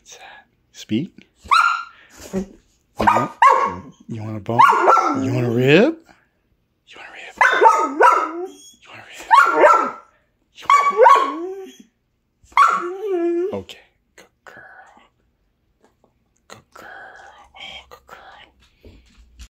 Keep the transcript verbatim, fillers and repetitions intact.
What's that? Speak? You want, you want a bone? You want a rib? You want a rib? You want a rib? You want a rib? Okay.